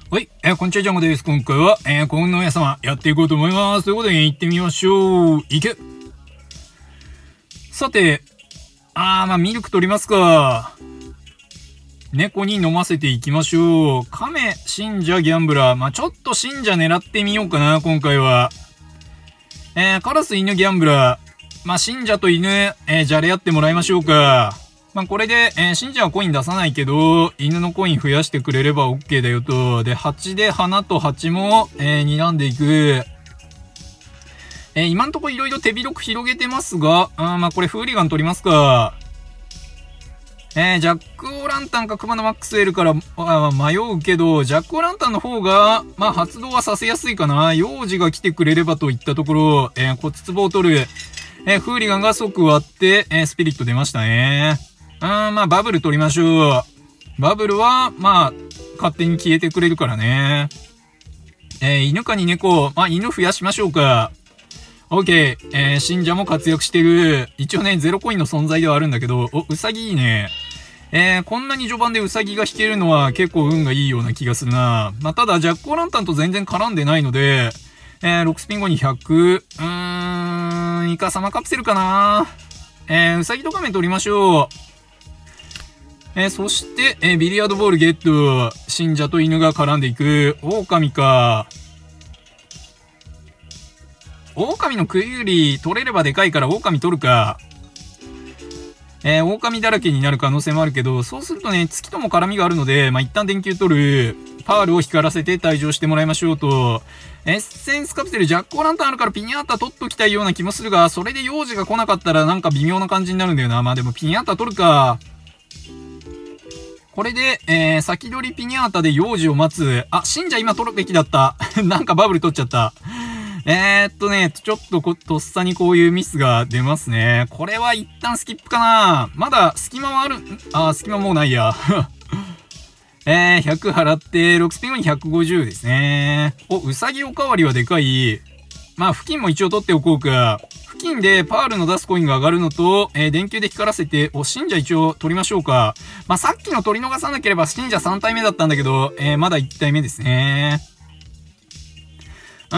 はい、こんにちは、ジャンゴです。今回は、幸運の親様、やっていこうと思います。ということで、行ってみましょう。いけ。さて、ミルク取りますか。猫に飲ませていきましょう。亀、信者、ギャンブラー。ちょっと信者狙ってみようかな、今回は。カラス、犬、ギャンブラー。信者と犬、じゃれ合ってもらいましょうか。これで、信者はコイン出さないけど、犬のコイン増やしてくれれば OK だよと。で、蜂で花と蜂も、睨んでいく。今んとこいろいろ手広く広げてますが、これフーリガン取りますか。ジャックオーランタンかクマのマックス L から迷うけど、ジャックオーランタンの方が、発動はさせやすいかな。幼児が来てくれればといったところ、骨壺を取る。フーリガンが即割って、スピリット出ましたね。バブル取りましょう。バブルは、勝手に消えてくれるからね。犬かに猫、犬増やしましょうか。OK。信者も活躍してる。一応ね、ゼロコインの存在ではあるんだけど、ウサギいいね。こんなに序盤でウサギが引けるのは結構運がいいような気がするな。ただ、ジャックオーランタンと全然絡んでないので、6スピン後に100。イカサマカプセルかな。ウサギとカメ取りましょう。そして、ビリヤードボールゲット。信者と犬が絡んでいく。狼か。狼の食い売り取れればでかいから狼取るか。狼だらけになる可能性もあるけど、そうするとね、月とも絡みがあるので、一旦電球取る。パールを光らせて退場してもらいましょうと。エッセンスカプセル、ジャックオーランタンあるからピニャータ取っときたいような気もするが、それで幼児が来なかったらなんか微妙な感じになるんだよな。でもピニャータ取るか。これで、先取りピニャータで幼児を待つ。信者今取るべきだった。なんかバブル取っちゃった。ちょっととっさにこういうミスが出ますね。これは一旦スキップかな。まだ隙間はある。隙間もうないや。100払って、6スピン後に150ですね。ウサギおかわりはでかい。付近も一応取っておこうか。付近でパールの出すコインが上がるのと、電球で光らせて、信者一応取りましょうか。さっきの取り逃さなければ信者3体目だったんだけど、まだ1体目ですね。こ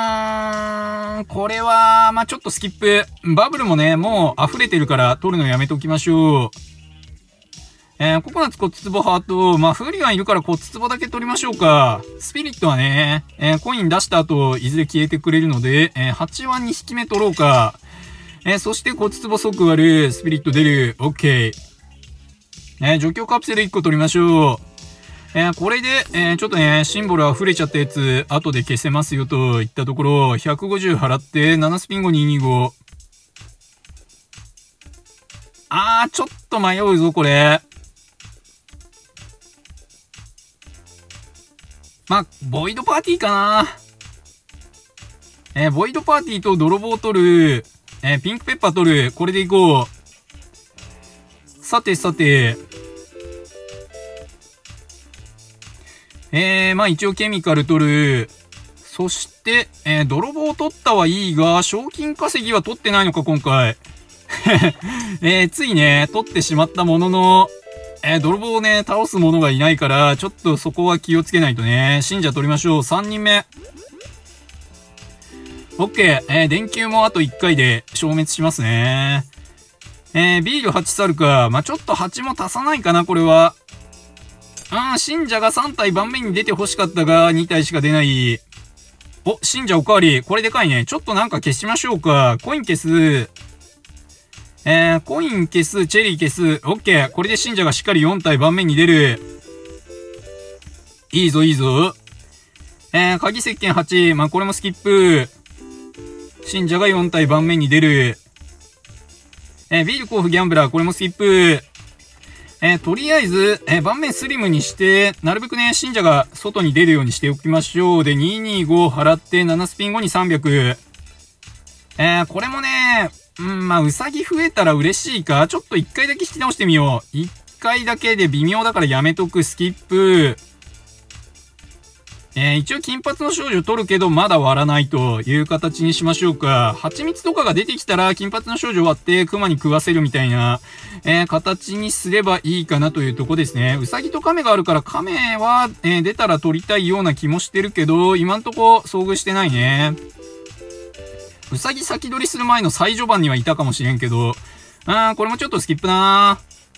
れは、ちょっとスキップ。バブルもね、もう溢れてるから取るのやめておきましょう。ココナッツ骨壺ハート、フーリガンいるから骨壺だけ取りましょうか。スピリットはね、コイン出した後、いずれ消えてくれるので、8は2匹目取ろうか。そして骨壺即割る、スピリット出る、OK。除去カプセル1個取りましょう。これで、ちょっとね、シンボル溢れちゃったやつ、後で消せますよといったところ、150払って、7スピン後225。ちょっと迷うぞ、これ。ボイドパーティーかな。ボイドパーティーと泥棒取る。ピンクペッパー取る。これでいこう。さてさて。一応ケミカル取る。そして、泥棒取ったはいいが、賞金稼ぎは取ってないのか、今回。ついね、取ってしまったものの、泥棒をね、倒す者がいないから、ちょっとそこは気をつけないとね。信者取りましょう。3人目。OK。電球もあと1回で消滅しますね。ビール8去るか。ちょっと8も足さないかな、これは。信者が3体盤面に出て欲しかったが、2体しか出ない。信者おかわり。これでかいね。ちょっとなんか消しましょうか。コイン消す。コイン消す、チェリー消す。オッケー。これで信者がしっかり4体盤面に出る。いいぞ、いいぞ。鍵石鹸8。これもスキップ。信者が4体盤面に出る。ビール甲府ギャンブラー。これもスキップ。とりあえず、盤面スリムにして、なるべくね、信者が外に出るようにしておきましょう。で、225払って7スピン後に300。これもね、うさぎ増えたら嬉しいか。ちょっと1回だけ引き直してみよう。1回だけで微妙だからやめとく。スキップ。 一応金髪の少女取るけど、まだ割らないという形にしましょうか。蜂蜜とかが出てきたら、金髪の少女割って熊に食わせるみたいな、形にすればいいかなというとこですね。ウサギとカメがあるから、カメは、出たら取りたいような気もしてるけど、今んとこ遭遇してないね。ウサギ先取りする前の最序盤にはいたかもしれんけど、これもちょっとスキップだな。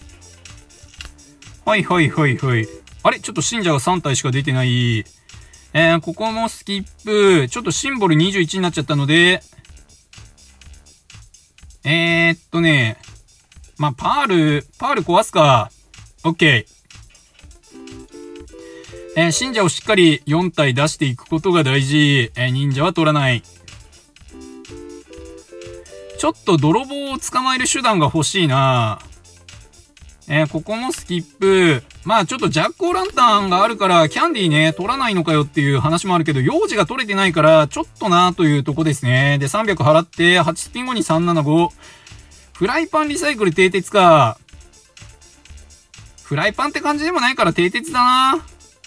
はいはいはいはい。あれちょっと信者が3体しか出てない。ここもスキップ。ちょっとシンボル21になっちゃったので、まあ、パール壊すか。オッケー。信者をしっかり4体出していくことが大事。忍者は取らない。ちょっと泥棒を捕まえる手段が欲しいな。ここもスキップ。まあちょっとジャックオーランタンがあるから、キャンディーね、取らないのかよっていう話もあるけど、幼児が取れてないから、ちょっとなというとこですね。で、300払って、8スピン後に375。フライパンリサイクル蹄鉄か。フライパンって感じでもないから蹄鉄だな。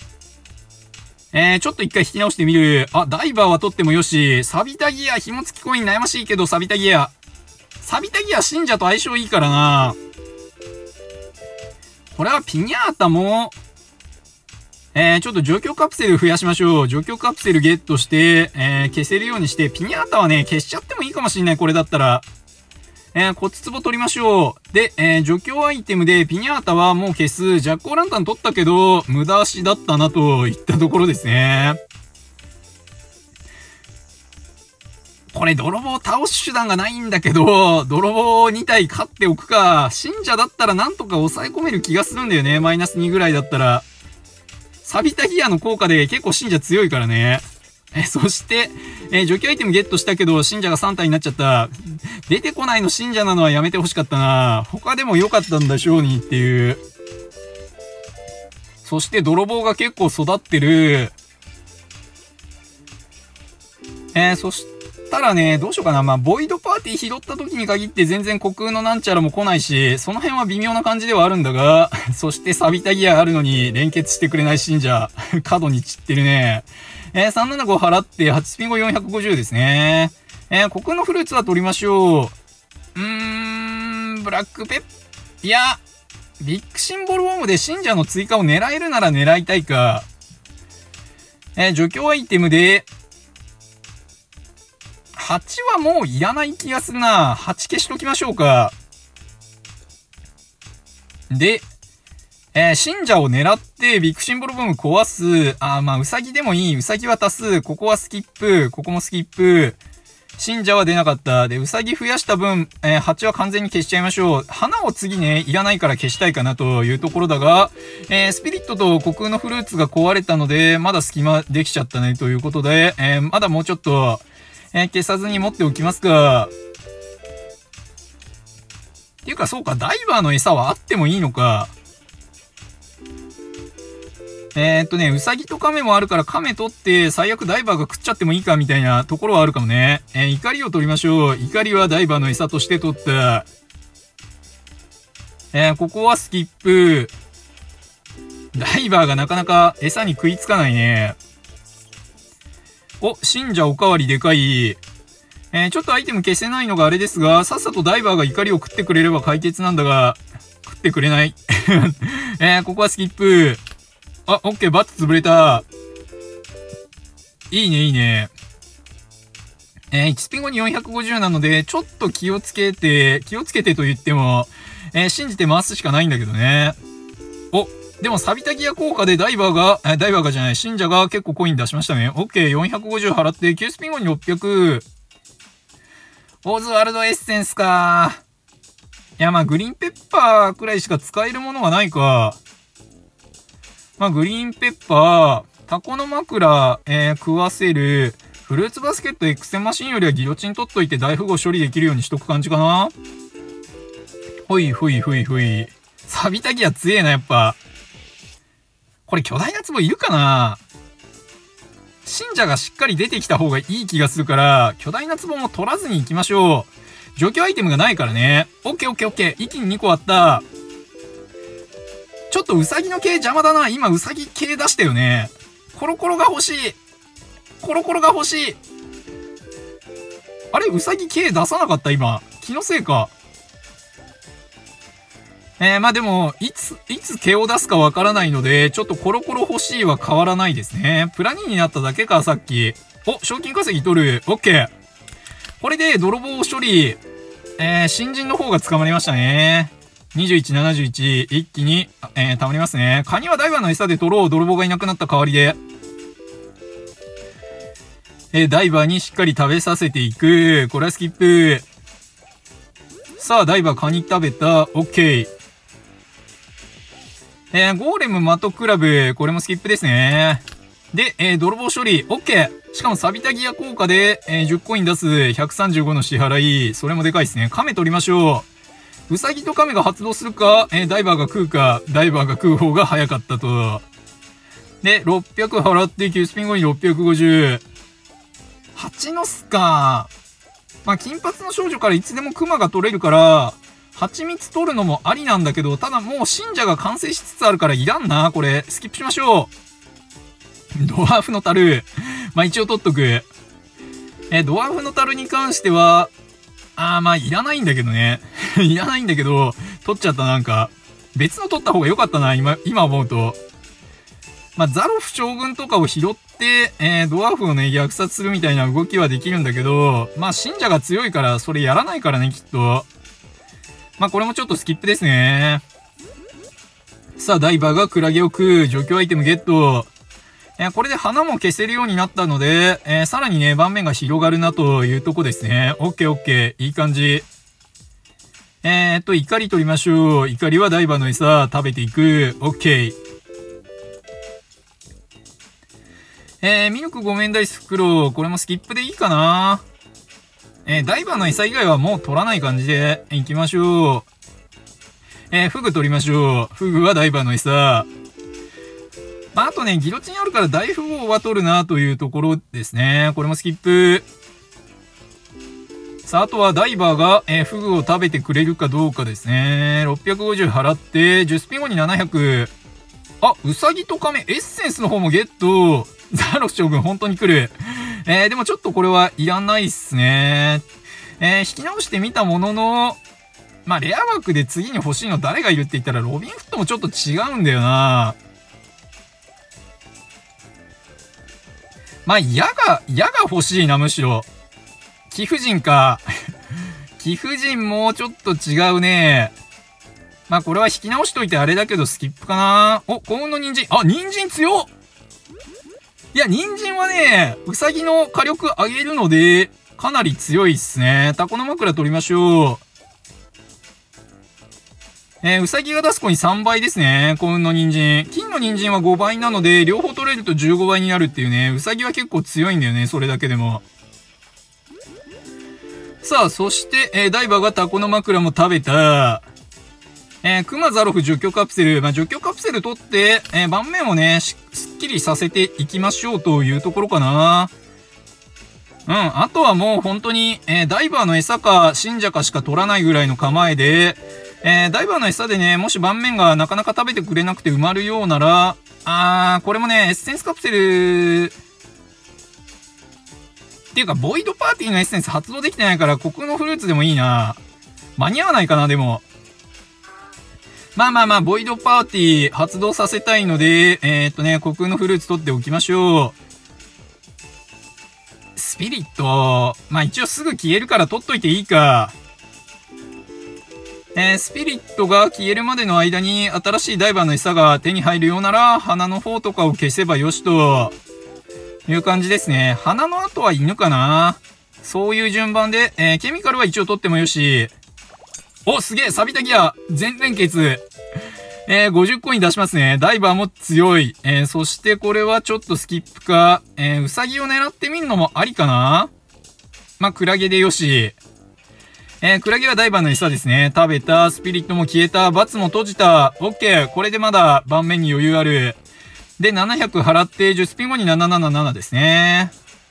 ちょっと一回引き直してみる。あ、ダイバーは取ってもよし。サビタギア、紐付きコイン悩ましいけど、サビタギア。サビタギア信者と相性いいからな。これはピニャータも、ちょっと除去カプセル増やしましょう。除去カプセルゲットして、消せるようにして、ピニャータはね、消しちゃってもいいかもしんない、これだったら。骨壺取りましょう。で、除去アイテムでピニャータはもう消す。ジャックオーランタン取ったけど、無駄足だったなといったところですね。これ泥棒倒す手段がないんだけど、泥棒2体勝っておくか。信者だったらなんとか抑え込める気がするんだよね。マイナス2ぐらいだったら。サビタギアの効果で結構信者強いからね。そして、除去アイテムゲットしたけど、信者が3体になっちゃった。出てこないの信者なのはやめてほしかったな。他でも良かったんだしょうにっていう。そして泥棒が結構育ってる。そしたらね、どうしようかな。まあ、ボイドパーティー拾った時に限って全然虚空のなんちゃらも来ないし、その辺は微妙な感じではあるんだが、そしてサビタギアあるのに連結してくれない信者、角に散ってるね。375払って8スピン後450ですね。虚空のフルーツは取りましょう。ブラックペッ、いや、ビッグシンボルウォームで信者の追加を狙えるなら狙いたいか。除去アイテムで、8はもういらない気がするな。8消しときましょうか。で、信者を狙ってビッグシンボルブーム壊す。まあ、ウサギでもいい。ウサギは足す。ここはスキップ。ここもスキップ。信者は出なかった。で、ウサギ増やした分、8は完全に消しちゃいましょう。花を次ね、いらないから消したいかなというところだが、スピリットと虚空のフルーツが壊れたので、まだ隙間できちゃったねということで、まだもうちょっと、消さずに持っておきますか。っていうか、そうか、ダイバーの餌はあってもいいのか。ウサギとカメもあるからカメ取って最悪ダイバーが食っちゃってもいいかみたいなところはあるかもね。怒りを取りましょう。怒りはダイバーの餌として取った。ここはスキップ。ダイバーがなかなか餌に食いつかないね。お、信者おかわりでかい。ちょっとアイテム消せないのがあれですが、さっさとダイバーが怒りを食ってくれれば解決なんだが、食ってくれない。ここはスキップ。あ、オッケー、バッツ潰れた。いいね、いいね。1スピン後に450なので、ちょっと気をつけてと言っても、信じて回すしかないんだけどね。お、でもサビタギア効果でダイバーがじゃない、信者が結構コイン出しましたね。オッケー、450払って、9スピン後に600。オズワルドエッセンスか。いや、まあ、グリーンペッパーくらいしか使えるものがないか。まあ、グリーンペッパー、タコの枕、食わせる、フルーツバスケット X マシンよりはギロチン取っといて大富豪処理できるようにしとく感じかな。ほいほいほいほい。サビタギア強えな、やっぱ。これ巨大な壺いるかな。信者がしっかり出てきた方がいい気がするから、巨大な壺も取らずに行きましょう。除去アイテムがないからね。オッケーオッケーオッケー。一気に2個あった。ちょっとウサギの系邪魔だな。今ウサギ系出したよね。 コロコロが欲しい。コロコロが欲しい。あれ、ウサギ K 出さなかった今。気のせいか。まあでも、いつ毛を出すかわからないので、ちょっとコロコロ欲しいは変わらないですね。プラ2になっただけか、さっき。お、賞金稼ぎ取る。オッケー。これで泥棒処理。新人の方が捕まりましたね。21、71、一気に、溜まりますね。カニはダイバーの餌で取ろう。泥棒がいなくなった代わりで。ダイバーにしっかり食べさせていく。これはスキップ。さあ、ダイバーカニ食べた。オッケー。ゴーレム的クラブ。これもスキップですね。で、泥棒処理。オッケー。しかもサビタギア効果で、10コイン出す。135の支払い。それもでかいですね。カメ取りましょう。ウサギとカメが発動するか、ダイバーが食うか、ダイバーが食う方が早かったと。で、600払って9スピン後に650。蜂の巣か。まあ、金髪の少女からいつでもクマが取れるから、蜂蜜取るのもありなんだけど、ただもう信者が完成しつつあるからいらんな、これ。スキップしましょう。ドワーフの樽。まあ、一応取っとく。ドワーフの樽に関しては、まあ、いらないんだけどね。いらないんだけど、取っちゃったなんか。別の取った方が良かったな、今思うと。まあ、ザロフ将軍とかを拾って、ドワーフをね、虐殺するみたいな動きはできるんだけど、まあ、信者が強いから、それやらないからね、きっと。まあ、これもちょっとスキップですね。さあ、ダイバーがクラゲを食う。除去アイテムゲット。これで花も消せるようになったので、さらにね、盤面が広がるなというとこですね。オッケーオッケー。いい感じ。怒り取りましょう。怒りはダイバーの餌食べていく。オッケー。ミルクごめんダイス袋。これもスキップでいいかな。ダイバーの餌以外はもう取らない感じで行きましょう。フグ取りましょう。フグはダイバーの餌。まあ、あとね、ギロチンあるから大富豪は取るなというところですね。これもスキップ。さあ、あとはダイバーが、フグを食べてくれるかどうかですね。650払って、10スピン後に700。あ、ウサギとカメ、エッセンスの方もゲット。ザロフ将軍本当に来る。でもちょっとこれはいらないっすね。引き直してみたものの、まあ、レア枠で次に欲しいの誰がいるって言ったらロビンフットもちょっと違うんだよな。まあ、矢が欲しいな、むしろ。貴婦人か。貴婦人もちょっと違うね。まあ、これは引き直しといてあれだけどスキップかな。お、幸運の人参。あ、人参強っ。いや、人参はね、ウサギの火力上げるので、かなり強いっすね。タコの枕取りましょう。ウサギが出すコイン3倍ですね。幸運の人参。金の人参は5倍なので、両方取れると15倍になるっていうね。ウサギは結構強いんだよね。それだけでも。さあ、そして、ダイバーがタコの枕も食べた。クマザロフ除去カプセル。まあ、除去カプセル取って、盤面をね、すっきりさせていきましょうというところかな。うん。あとはもう本当に、ダイバーの餌か信者かしか取らないぐらいの構えで、ダイバーの餌でね、もし盤面がなかなか食べてくれなくて埋まるようなら、これもね、エッセンスカプセル、っていうか、ボイドパーティーのエッセンス発動できてないから、コクのフルーツでもいいな。間に合わないかな、でも。まあ、ボイドパーティー発動させたいので、コクのフルーツ取っておきましょう。スピリット。まあ、一応すぐ消えるから取っといていいか。スピリットが消えるまでの間に新しいダイバーの餌が手に入るようなら、花の方とかを消せばよしという感じですね。花の後は犬かな。そういう順番で、ケミカルは一応取ってもよし。お、すげえ、錆びたギア全連結。50コイン出しますね。ダイバーも強い。そしてこれはちょっとスキップか。ウサギを狙ってみるのもありかな。まあ、クラゲでよし。クラゲはダイバーの餌ですね。食べた。スピリットも消えた。バツも閉じた。オッケー。これでまだ盤面に余裕ある。で、700払って、10スピン後に777ですね。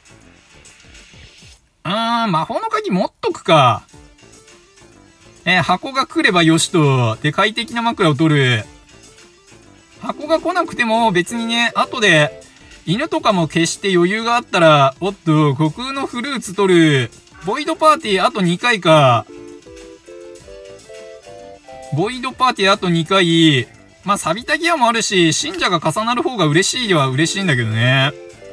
魔法の鍵持っとくか。箱が来ればよしと。で、快適な枕を取る。箱が来なくても別にね、後で、 犬とかも決して余裕があったら、おっと、虚空のフルーツ取る。ボイドパーティーあと2回か。ボイドパーティーあと2回。まあ、錆びたギアもあるし、信者が重なる方が嬉しいは嬉しいんだけどね。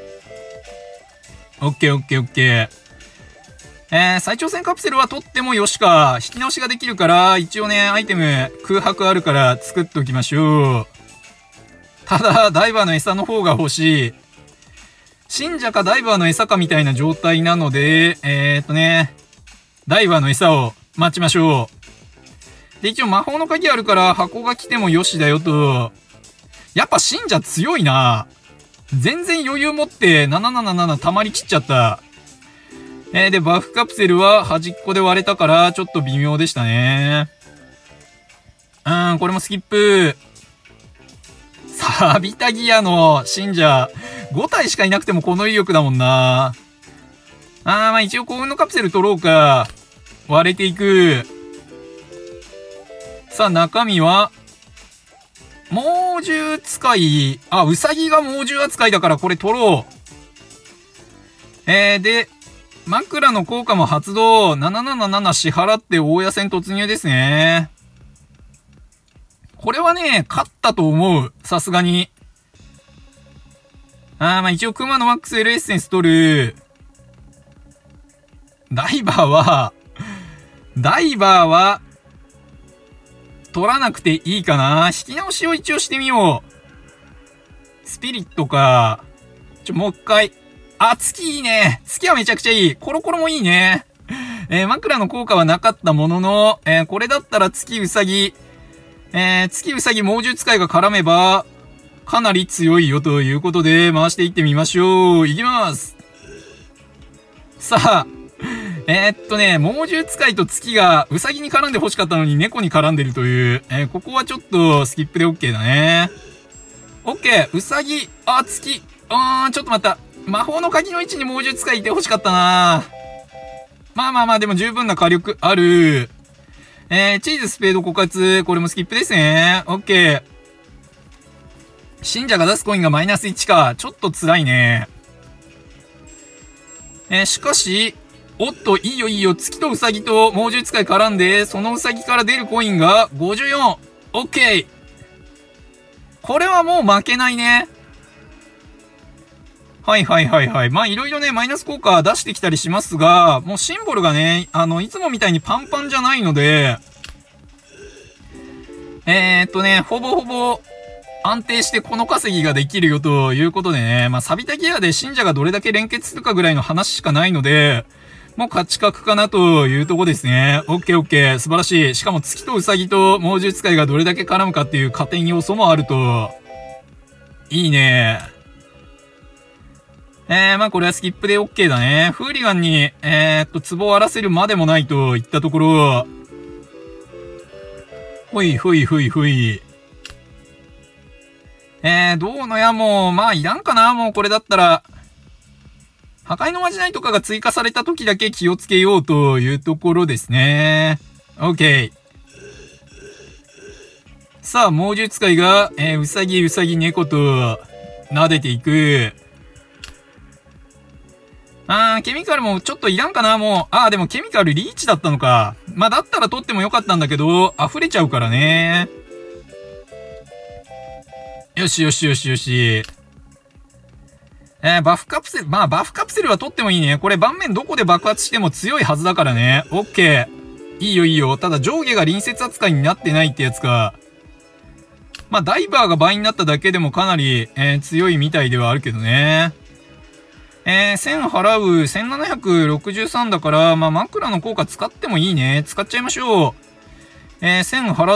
オッケーオッケーオッケー。再挑戦カプセルは取ってもよしか。引き直しができるから、一応ね、アイテム空白あるから作っておきましょう。ただ、ダイバーの餌の方が欲しい。信者かダイバーの餌かみたいな状態なので、ダイバーの餌を待ちましょう。で、一応魔法の鍵あるから箱が来てもよしだよと。やっぱ信者強いな。全然余裕持って777溜まりきっちゃった。で、バフカプセルは端っこで割れたからちょっと微妙でしたね。これもスキップ。錆びたギアの信者、5体しかいなくてもこの威力だもんな。まあ一応幸運のカプセル取ろうか。割れていく。さあ中身は、猛獣使い。ウサギが猛獣扱いだからこれ取ろう。で、枕の効果も発動。777支払って大家戦突入ですね。これはね、勝ったと思う。さすがに。まあ一応熊のマックス L エッセンス取る。ダイバーは、取らなくていいかな。引き直しを一応してみよう。スピリットか。もう一回。月いいね。月はめちゃくちゃいい。コロコロもいいね。枕の効果はなかったものの、これだったら月うさぎ、月うさぎ猛獣使いが絡めば、かなり強いよということで、回していってみましょう。いきます。さあ、猛獣使いと月がうさぎに絡んで欲しかったのに猫に絡んでるという、ここはちょっとスキップで OK だね。OK、うさぎ、月、ちょっと待った。魔法の鍵の位置に猛獣使いいて欲しかったな。まあ、でも十分な火力ある。チーズ、スペード、枯渇。これもスキップですね。オッケー。信者が出すコインがマイナス1か。ちょっと辛いね。しかし、おっと、いいよ。月とウサギと猛獣使い絡んで、そのウサギから出るコインが54。オッケー。これはもう負けないね。はい。まあ、いろいろね、マイナス効果出してきたりしますが、もうシンボルがね、いつもみたいにパンパンじゃないので、ほぼほぼ安定してこの稼ぎができるよということでね、まあ、錆びたギアで信者がどれだけ連結するかぐらいの話しかないので、もう勝ち確かなというとこですね。オッケー。素晴らしい。しかも月とウサギと猛獣使いがどれだけ絡むかっていう加点要素もあると、いいね。まあこれはスキップで OK だね。フーリガンに、壺を荒らせるまでもないといったところ。ほい。どうのやもう、まあいらんかな、もうこれだったら。破壊のまじないとかが追加された時だけ気をつけようというところですね。OK。さあ、猛獣使いが、うさぎ猫と、撫でていく。ケミカルもちょっといらんかな、もう。でもケミカルリーチだったのか。まあ、だったら取ってもよかったんだけど、溢れちゃうからね。よし。バフカプセル、バフカプセルは取ってもいいね。これ盤面どこで爆発しても強いはずだからね。オッケー。いいよ。ただ上下が隣接扱いになってないってやつか。まあ、ダイバーが倍になっただけでもかなり、強いみたいではあるけどね。1000払う、1763だから、まあ、枕の効果使ってもいいね。使っちゃいましょう。1000払って、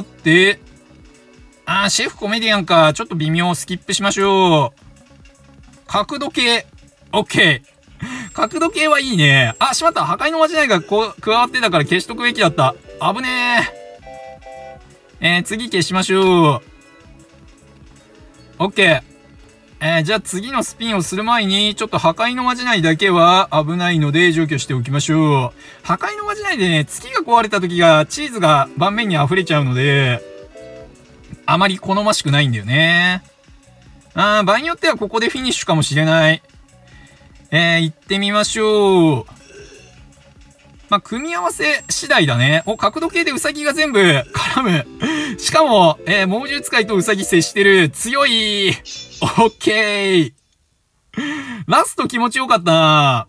シェフコメディアンか。ちょっと微妙。スキップしましょう。角度計。オッケー。角度計はいいね。しまった。破壊のまじないが加わってたから消しとくべきだった。危ねえ。次消しましょう。オッケー。じゃあ次のスピンをする前に、ちょっと破壊のまじないだけは危ないので除去しておきましょう。破壊のまじないでね、月が壊れた時がチーズが盤面に溢れちゃうので、あまり好ましくないんだよね。 場合によってはここでフィニッシュかもしれない。行ってみましょう。まあ、組み合わせ次第だね。お、角度系でウサギが全部絡む。しかも、猛獣使いとウサギ接してる。強い。オッケー。ラスト気持ちよかったな。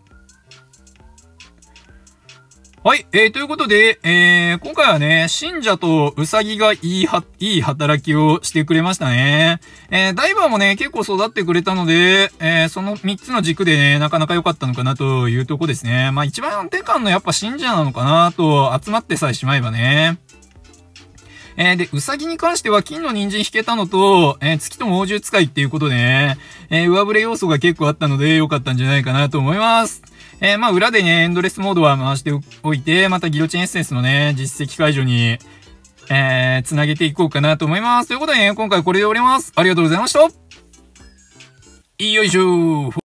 はい。ということで、今回はね、信者とウサギがいい働きをしてくれましたね。ダイバーもね、結構育ってくれたので、その3つの軸でね、なかなか良かったのかなというとこですね。まあ一番デカンのやっぱ信者なのかなと、集まってさえしまえばね。で、ウサギに関しては金の人参引けたのと、月と猛獣使いっていうことでね、上振れ要素が結構あったので良かったんじゃないかなと思います。まあ、裏でね、エンドレスモードは回しておいて、またギロチンエッセンスのね、実績解除に、つなげていこうかなと思います。ということでね、今回これで終わります。ありがとうございました。よいしょー。